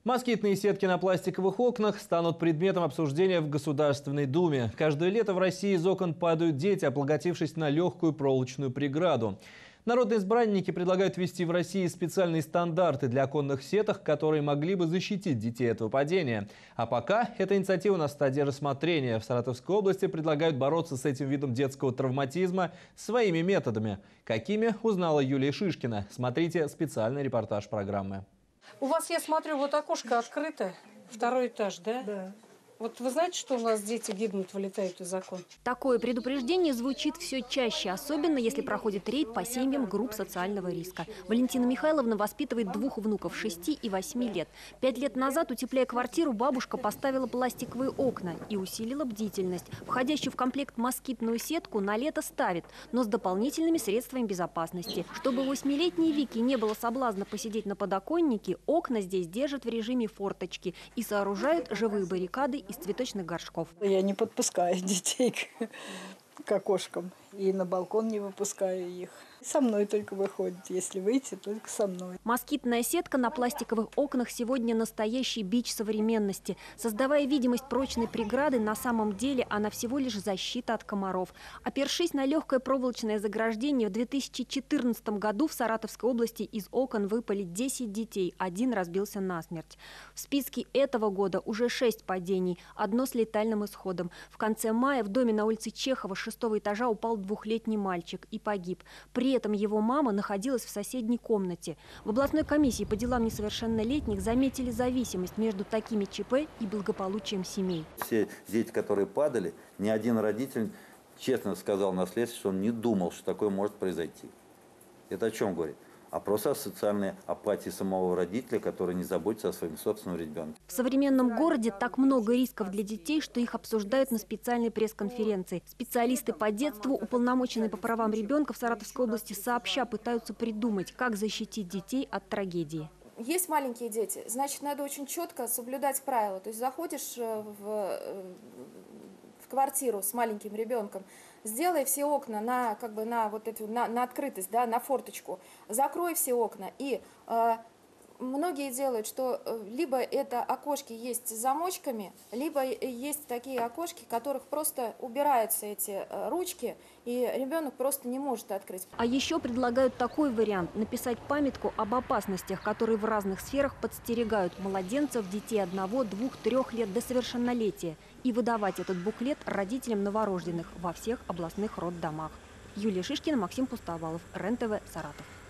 Москитные сетки на пластиковых окнах станут предметом обсуждения в Государственной Думе. Каждое лето в России из окон падают дети, облаготившись на легкую проволочную преграду. Народные избранники предлагают ввести в России специальные стандарты для оконных сеток, которые могли бы защитить детей от выпадения. А пока эта инициатива на стадии рассмотрения. В Саратовской области предлагают бороться с этим видом детского травматизма своими методами. Какими, узнала Юлия Шишкина. Смотрите специальный репортаж программы. У вас, я смотрю, вот окошко открыто, второй этаж, да? Да. Вот вы знаете, что у нас дети гибнут, вылетают из окон? Такое предупреждение звучит все чаще, особенно если проходит рейд по семьям групп социального риска. Валентина Михайловна воспитывает двух внуков 6 и 8 лет. 5 лет назад, утепляя квартиру, бабушка поставила пластиковые окна и усилила бдительность. Входящую в комплект москитную сетку на лето ставит, но с дополнительными средствами безопасности. Чтобы 8-летней Вике не было соблазна посидеть на подоконнике, окна здесь держат в режиме форточки и сооружают живые баррикады из цветочных горшков. Я не подпускаю детей к окошкам и на балкон не выпускаю их. Со мной только выходит, если выйти, только со мной. Москитная сетка на пластиковых окнах сегодня настоящий бич современности. Создавая видимость прочной преграды, на самом деле она всего лишь защита от комаров. Опершись на легкое проволочное заграждение, в 2014 году в Саратовской области из окон выпали 10 детей, один разбился насмерть. В списке этого года уже 6 падений, одно с летальным исходом. В конце мая в доме на улице Чехова 6-го этажа упал 2-летний мальчик и погиб. При этом его мама находилась в соседней комнате. В областной комиссии по делам несовершеннолетних заметили зависимость между такими ЧП и благополучием семей. Все дети, которые падали, ни один родитель честно сказал на следствии, что он не думал, что такое может произойти. Это о чем говорит? А просто о социальной апатии самого родителя, который не заботится о своем собственном ребенке. В современном городе так много рисков для детей, что их обсуждают на специальной пресс-конференции. Специалисты по детству, уполномоченные по правам ребенка в Саратовской области, сообща пытаются придумать, как защитить детей от трагедии. Есть маленькие дети, значит, надо очень четко соблюдать правила. То есть заходишь в квартиру с маленьким ребенком, сделай все окна на открытость, да, на форточку, закрой все окна. И многие делают, что либо это окошки есть с замочками, либо есть такие окошки, в которых просто убираются эти ручки, и ребенок просто не может открыть. А еще предлагают такой вариант – написать памятку об опасностях, которые в разных сферах подстерегают младенцев, детей 1, 2, 3 лет до совершеннолетия, и выдавать этот буклет родителям новорожденных во всех областных роддомах. Юлия Шишкина, Максим Пустовалов, РЕН-ТВ, Саратов.